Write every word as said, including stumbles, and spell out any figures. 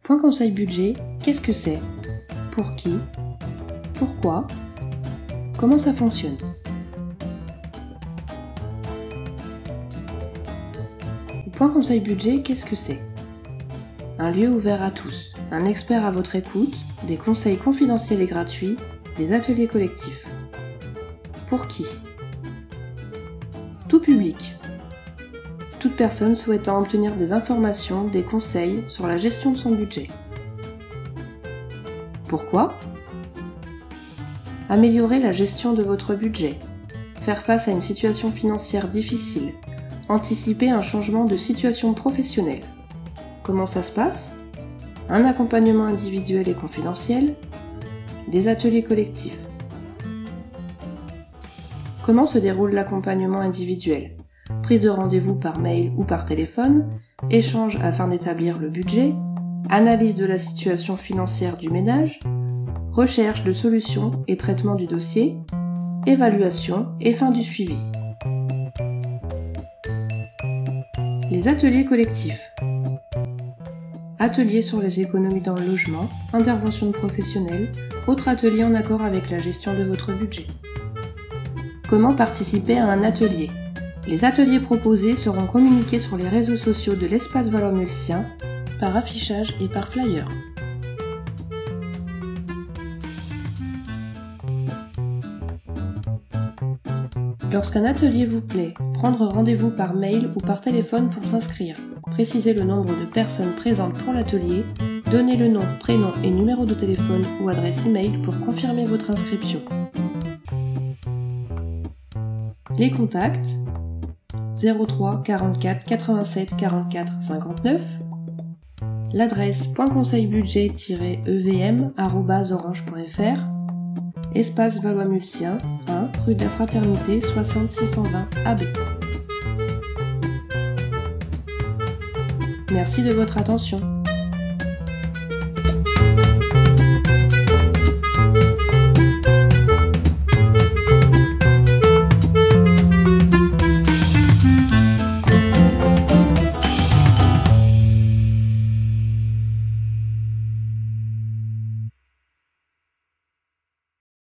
Point conseil budget, qu'est-ce que c'est? Pour qui? Pourquoi? Comment ça fonctionne? Point conseil budget, qu'est-ce que c'est? Un lieu ouvert à tous, un expert à votre écoute, des conseils confidentiels et gratuits, des ateliers collectifs. Pour qui? Tout public. Toute personne souhaitant obtenir des informations, des conseils sur la gestion de son budget. Pourquoi? Améliorer la gestion de votre budget, faire face à une situation financière difficile, anticiper un changement de situation professionnelle. Comment ça se passe? Un accompagnement individuel et confidentiel, des ateliers collectifs. Comment se déroule l'accompagnement individuel? Prise de rendez-vous par mail ou par téléphone, échange afin d'établir le budget, analyse de la situation financière du ménage, recherche de solutions et traitement du dossier, évaluation et fin du suivi. Les ateliers collectifs. Ateliers sur les économies dans le logement, intervention de professionnels, autres ateliers en accord avec la gestion de votre budget. Comment participer à un atelier? Les ateliers proposés seront communiqués sur les réseaux sociaux de l'Espace Valois-Mulsien, par affichage et par flyer. Lorsqu'un atelier vous plaît, prendre rendez-vous par mail ou par téléphone pour s'inscrire. Précisez le nombre de personnes présentes pour l'atelier, donnez le nom, prénom et numéro de téléphone ou adresse email pour confirmer votre inscription. Les contacts zéro trois quarante-quatre quatre-vingt-sept quarante-quatre cinquante-neuf, l'adresse point conseil budget tiret e v m arobase orange point f r, Espace Valois-Mulsien, un rue de la Fraternité soixante six cent vingt A B. Merci de votre attention.